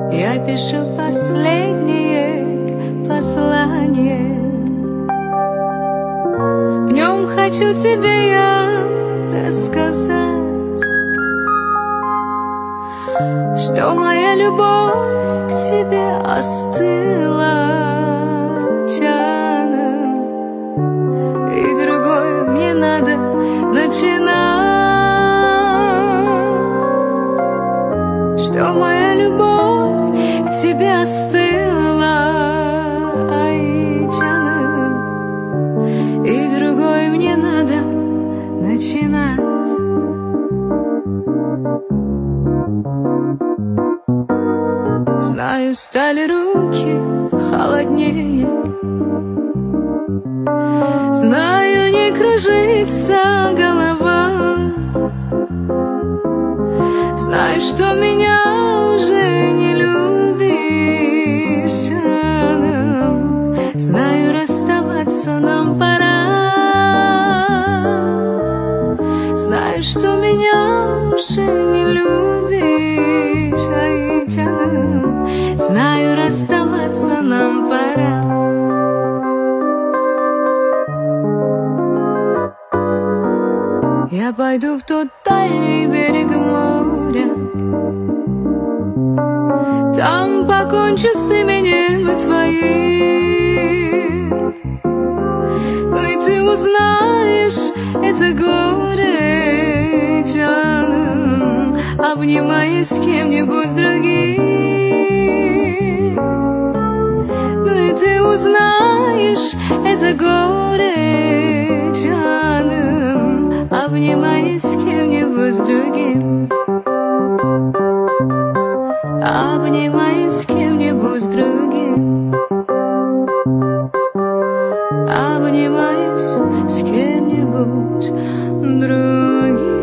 Я пишу последнее послание. В нем хочу тебе я рассказать, что моя любовь к тебе остыла чаном, и другой мне надо начинать, что моя любовь к тебе остыла чаном, и другой мне надо начинать. Знаю, стали руки холоднее, знаю, не кружится голова, знаю, что меня уже не любишь, знаю, расставаться нам пора, знаю, что меня уже не любишь, знаю, расставаться нам пора. Я пойду в тот дальний берег моря, там покончу с именем твоим. Ну и ты узнаешь это горе, Джаном, обнимаясь с кем-нибудь другим. Ну и ты узнаешь это горе, Джаном, обнимаясь с кем-нибудь другим. Обнимаясь с кем-нибудь другим. Обнимаясь с кем-нибудь другим.